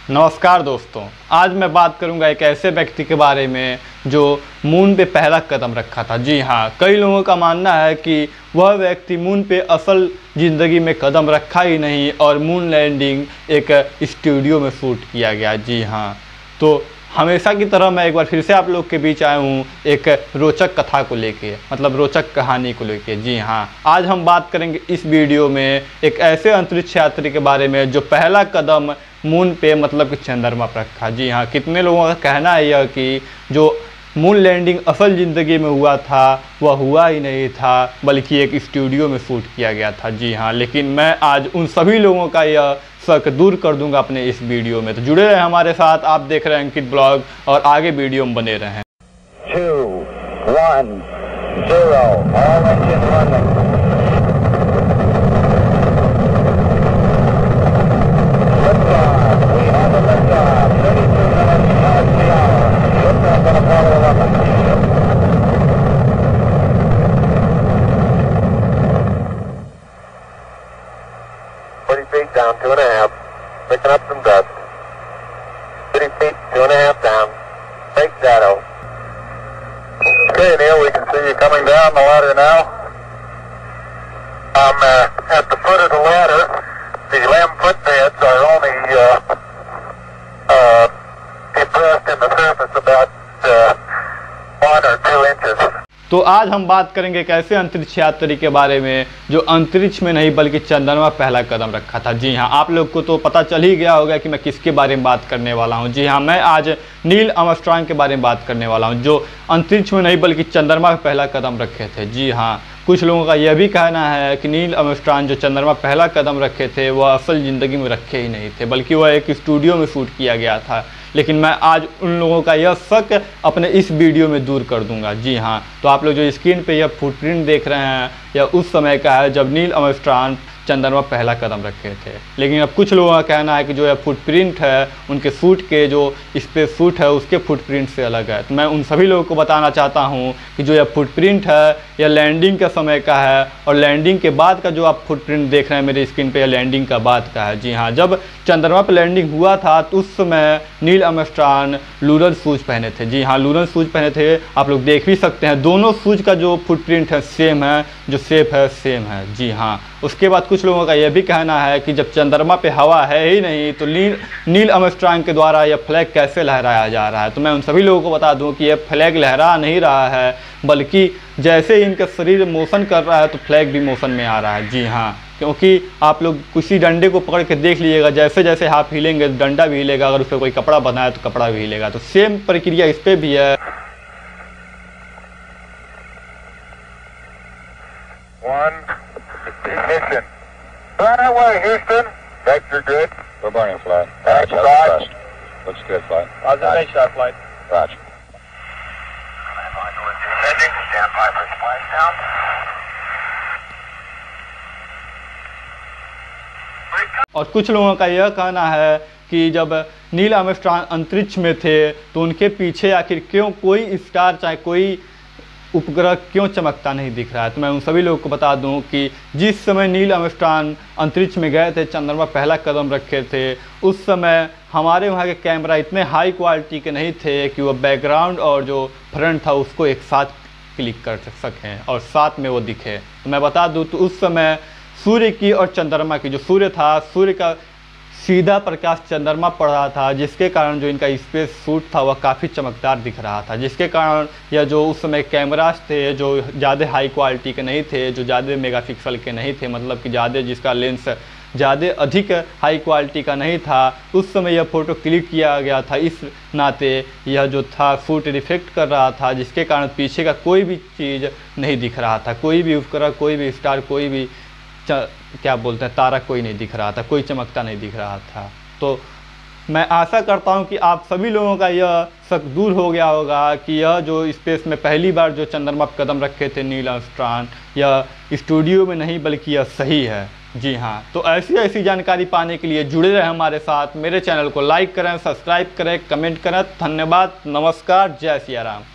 नमस्कार दोस्तों, आज मैं बात करूंगा एक ऐसे व्यक्ति के बारे में जो मून पे पहला कदम रखा था। जी हाँ, कई लोगों का मानना है कि वह व्यक्ति मून पे असल ज़िंदगी में कदम रखा ही नहीं और मून लैंडिंग एक स्टूडियो में शूट किया गया। जी हाँ, तो हमेशा की तरह मैं एक बार फिर से आप लोग के बीच आया हूँ एक रोचक कथा को लेके, मतलब रोचक कहानी को लेके। जी हाँ, आज हम बात करेंगे इस वीडियो में एक ऐसे अंतरिक्ष यात्री के बारे में जो पहला कदम मून पे मतलब कि चंद्रमा पर रखा। जी हाँ, कितने लोगों का कहना है यह कि जो मून लैंडिंग असल ज़िंदगी में हुआ था वह हुआ ही नहीं था, बल्कि एक स्टूडियो में शूट किया गया था। जी हाँ, लेकिन मैं आज उन सभी लोगों का यह शक दूर कर दूंगा अपने इस वीडियो में। तो जुड़े रहे हमारे साथ, आप देख रहे हैं अंकित ब्लॉग और आगे वीडियो में बने रहें। 2, 1, 0, all engine running. Liftoff, we have a liftoff, 32 minutes past the hour. Liftoff on Apollo 11. 40 feet down, 2.5. Picking up some dust. 30 feet, 2.5 down. Big shadow. Okay, Neil, we can see you coming down the ladder now. I'm at the foot of the ladder. The lamb footbeds are only depressed in the surface about 1 or 2 inches. तो आज हम बात करेंगे एक ऐसे अंतरिक्ष यात्री के बारे में जो अंतरिक्ष में नहीं बल्कि चंद्रमा पहला कदम रखा था। जी हाँ, आप लोग को तो पता चल ही गया होगा कि मैं किसके बारे में बात करने वाला हूँ। जी हाँ, मैं आज नील आर्मस्ट्रांग के बारे में बात करने वाला हूँ जो अंतरिक्ष में नहीं बल्कि चंद्रमा पर पहला कदम रखे थे। जी हाँ, कुछ लोगों का यह भी कहना है कि नील आर्मस्ट्रांग जो चंद्रमा पहला कदम रखे थे वह असल ज़िंदगी में रखे ही नहीं थे, बल्कि वह एक स्टूडियो में शूट किया गया था। लेकिन मैं आज उन लोगों का यह शक अपने इस वीडियो में दूर कर दूंगा। जी हाँ, तो आप लोग जो स्क्रीन पे यह फुटप्रिंट देख रहे हैं यह उस समय का है जब नील आर्मस्ट्रांग चंद्रमा पहला कदम रखे थे। लेकिन अब कुछ लोगों का कहना है कि जो यह फुटप्रिंट है उनके सूट के जो स्पेस सूट है उसके फुटप्रिंट से अलग है। तो मैं उन सभी लोगों को बताना चाहता हूं कि जो यह फुटप्रिंट है यह लैंडिंग के समय का है और लैंडिंग के बाद का जो आप फुटप्रिंट देख रहे हैं मेरे स्क्रीन पे यह लैंडिंग का बाद का है। जी हाँ, जब चंद्रमा पर लैंडिंग हुआ था तो उस समय नील आर्मस्ट्रांग लूनर शूज पहने थे। जी हाँ, लूनर शूज पहने थे, आप लोग देख भी सकते हैं। दोनों शूज का जो फुटप्रिंट है सेम है, जो शेप है सेम है। जी हाँ, उसके बाद कुछ लोगों का यह भी कहना है कि जब चंद्रमा पे हवा है ही नहीं तो नील आर्मस्ट्रांग के द्वारा यह फ्लैग कैसे लहराया जा रहा है। तो मैं उन सभी लोगों को बता दूं कि यह फ्लैग लहरा नहीं रहा है, बल्कि जैसे ही इनका शरीर मोशन कर रहा है तो फ्लैग भी मोशन में आ रहा है। जी हाँ, क्योंकि आप लोग किसी डंडे को पकड़ के देख लीजिएगा, जैसे जैसे हाथ हिलेंगे डंडा भी हिलेगा, अगर उस पर कोई कपड़ा बना है तो कपड़ा भी हिलेगा। तो सेम प्रक्रिया इस पर भी है। 1, ignition. Right away, Houston. Vector good. We're burning flight. That's Roger, right. thrust. Looks good, flight. Observation start flight. Roger. Heading. Stand by for splashdown. और कुछ लोगों का यह कहना है कि जब नील आर्मस्ट्रांग अंतरिक्ष में थे तो उनके पीछे आखिर क्यों कोई स्टार चाहे कोई उपग्रह क्यों चमकता नहीं दिख रहा है। तो मैं उन सभी लोगों को बता दूं कि जिस समय नील आर्मस्ट्रांग अंतरिक्ष में गए थे, चंद्रमा पहला कदम रखे थे, उस समय हमारे वहाँ के कैमरा इतने हाई क्वालिटी के नहीं थे कि वह बैकग्राउंड और जो फ्रंट था उसको एक साथ क्लिक कर सकें और साथ में वो दिखे। तो मैं बता दूँ तो उस समय सूर्य की और चंद्रमा की, जो सूर्य था, सूर्य का सीधा प्रकाश चंद्रमा पड़ रहा था, जिसके कारण जो इनका स्पेस सूट था वह काफ़ी चमकदार दिख रहा था, जिसके कारण यह जो उस समय कैमरास थे जो ज़्यादा हाई क्वालिटी के नहीं थे, जो ज़्यादा मेगापिक्सल के नहीं थे, मतलब कि ज़्यादा जिसका लेंस ज़्यादा अधिक हाई क्वालिटी का नहीं था, उस समय यह फ़ोटो क्लिक किया गया था। इस नाते यह जो था सूट रिफ्लेक्ट कर रहा था, जिसके कारण पीछे का कोई भी चीज़ नहीं दिख रहा था, कोई भी उपग्रह, कोई भी स्टार, कोई भी क्या बोलते हैं तारा कोई नहीं दिख रहा था, कोई चमकता नहीं दिख रहा था। तो मैं आशा करता हूं कि आप सभी लोगों का यह शक दूर हो गया होगा कि यह जो स्पेस में पहली बार जो चंद्रमा पर कदम रखे थे नील आर्मस्ट्रांग, यह स्टूडियो में नहीं बल्कि यह सही है। जी हाँ, तो ऐसी जानकारी पाने के लिए जुड़े रहे हमारे साथ। मेरे चैनल को लाइक करें, सब्सक्राइब करें, कमेंट करें। धन्यवाद, नमस्कार, जय सिया राम।